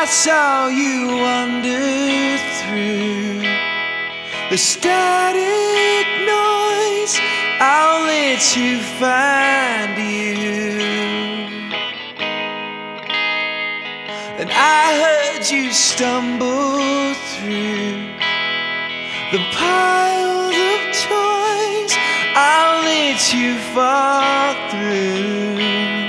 saw you wander through the static noise. I'll let you find you. And I heard you stumble through the piles of toys. I'll let you fall through.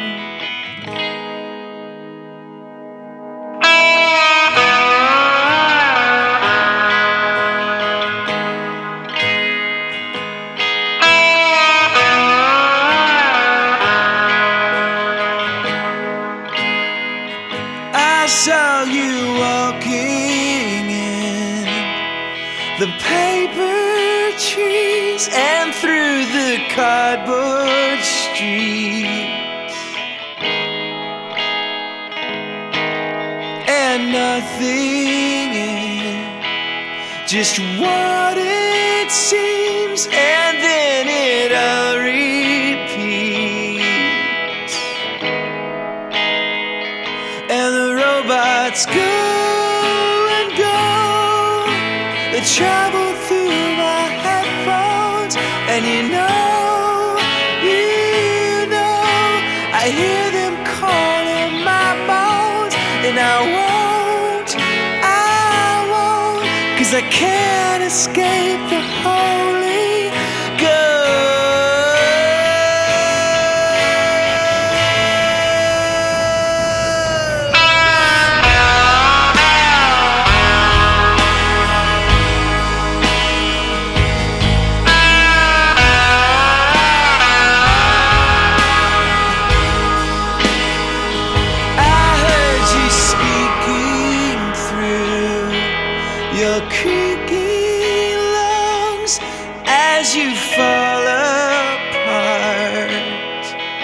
I saw you walking in the paper trees and through the cardboard streets, and nothing is just what it seems, and then it all repeats, and the robots go and go. They travel through my headphones, and you know, I hear them calling my bones, and I won't, 'cause I can't escape the Holy Ghost. Your creaky lungs as you fall apart,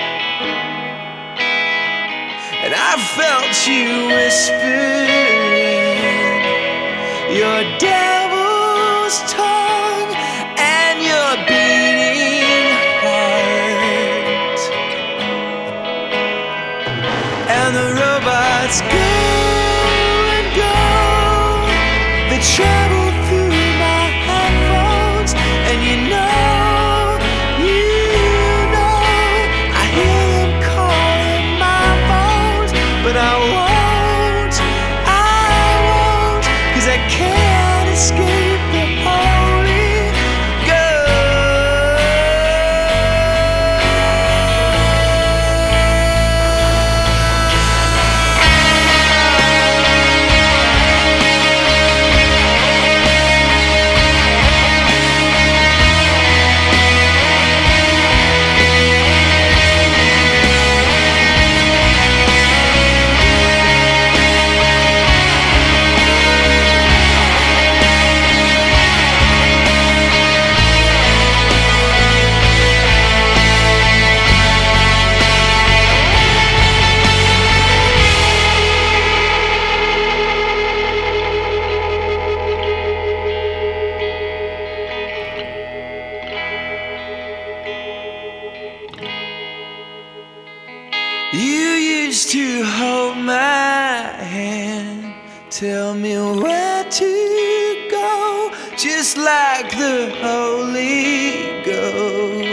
and I felt you whispering your devil's tongue and your beating heart, and the robots go and go. They travel through my headphones, and you know, I hear them calling my bones, but I won't, 'cause I can't escape the Holy Ghost. You used to hold my hand, tell me where to go, just like the Holy Ghost.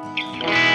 Bye.